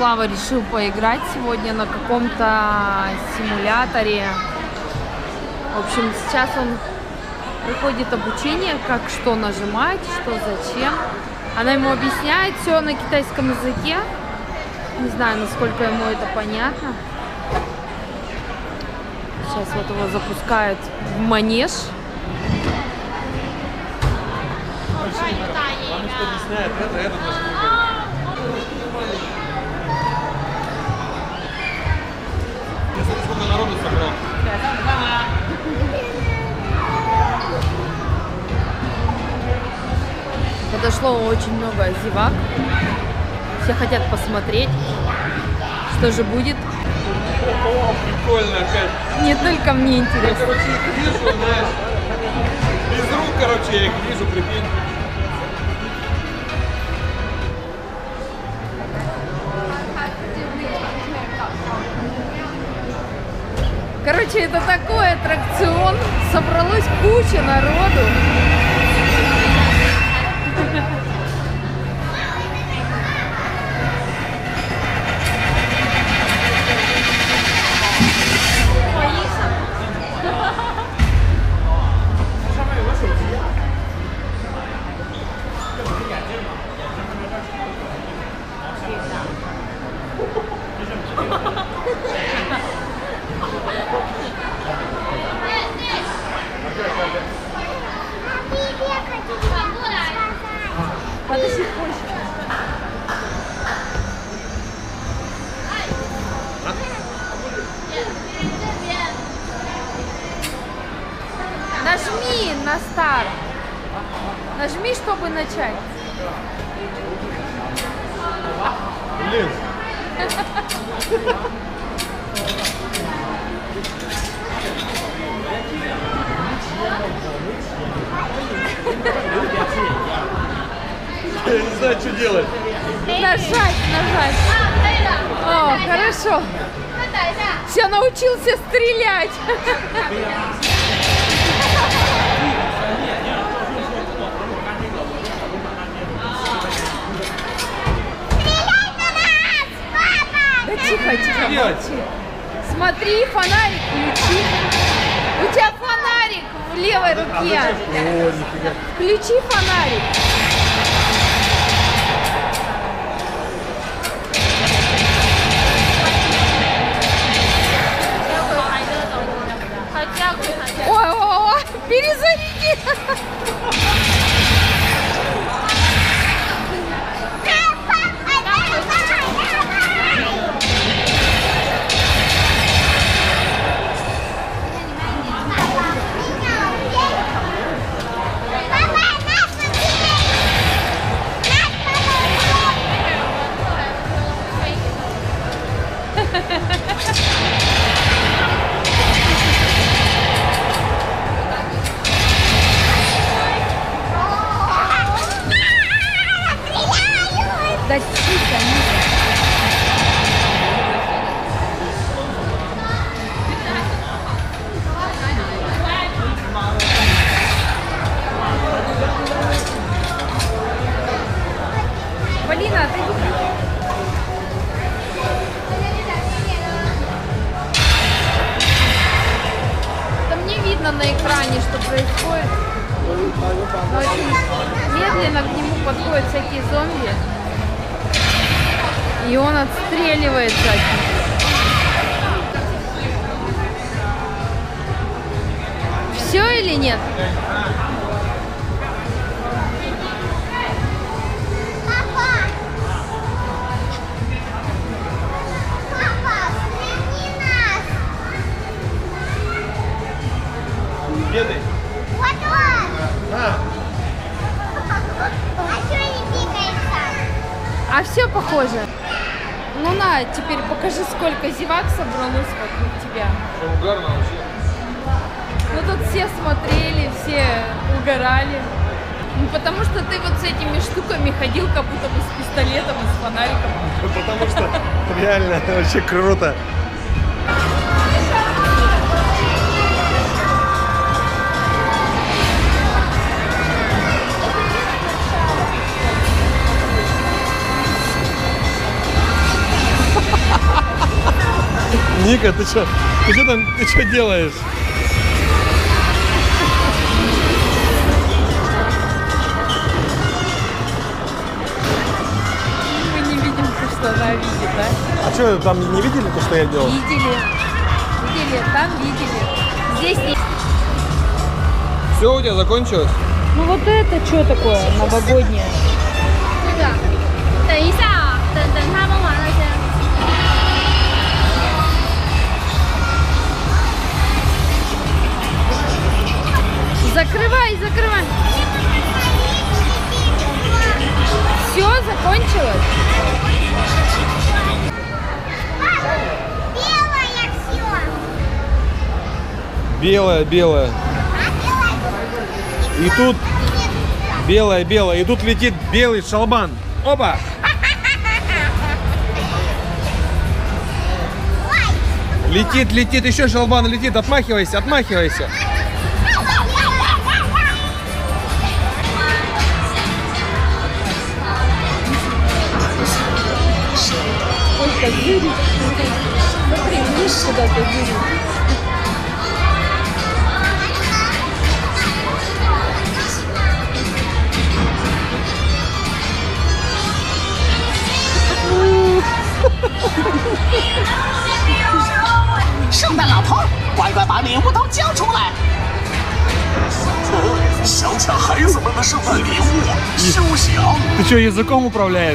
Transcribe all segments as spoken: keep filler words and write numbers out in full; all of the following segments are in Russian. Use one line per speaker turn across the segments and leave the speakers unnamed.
Слава решил поиграть сегодня на каком-то симуляторе. В общем, сейчас он проходит обучение, как что нажимать, что зачем. Она ему объясняет все на китайском языке. Не знаю, насколько ему это понятно. Сейчас вот его запускают в манеж.
Сколько народу собрал?
Подошло очень много зевак. Все хотят посмотреть, что же будет.
О, прикольно опять.
Не только мне
Я,
интересно.
короче, их вижу, знаешь. Без рук, короче, я их вижу, прикинь.
Короче, это такой аттракцион. Собралась куча народу. Подожди, позже. Нажми на старт. Нажми, чтобы начать.
Блин. Я не знаю, что делать.
Нажать, нажать. О, хорошо. Все, научился стрелять. Да тихо, тихо, молчи. Смотри, фонарик включи. У тебя фонарик в левой руке.
О, нифига.
Включи фонарик. Ой, ой, ой, перезаряди. Да тихо, Миша. Полина, отойди. Там не видно на экране, что происходит. Но очень медленно к нему подходят всякие зомби. И он отстреливается от них. Все или нет?
Папа! Папа, смени нас!
Беды.
Вот он!
А,
А что не пикается?
А все похоже. Ну на, теперь покажи, сколько зевак собралось вокруг тебя.
угарно вообще.
Ну тут все смотрели, все угорали. Ну, потому что ты вот с этими штуками ходил, как будто бы с пистолетом и с фонариком.
Потому что реально вообще круто. Ника, ты что? Ты что там, ты что делаешь?
Мы не видим, что она видит, да?
А что, там не видели то, что я делал?
Видели. Видели, там видели. Здесь не...
Все, у тебя закончилось?
Ну вот это что такое новогоднее?
这个，等一下啊，等等他们完了先。
Закрывай, закрывай. Все, закончилось?
Белое все.
Белая, белая. И тут белая, белая. И тут летит белый шалбан. Опа! Летит, летит, еще шалбан летит. Отмахивайся, отмахивайся.
Ой, как жирит. Смотри, вниз куда-то жирит.
“圣诞老头，乖乖把礼物都交出来！”
想抢孩子们的圣诞礼物，休想！
Ты что, языком управляешь?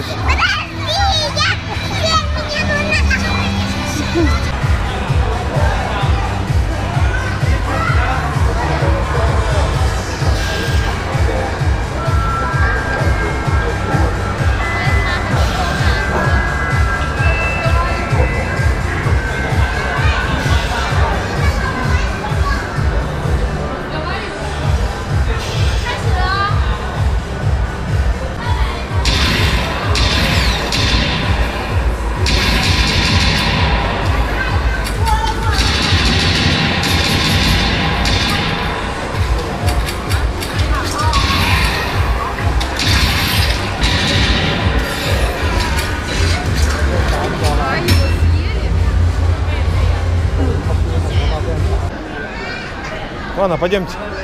Ладно, пойдемте.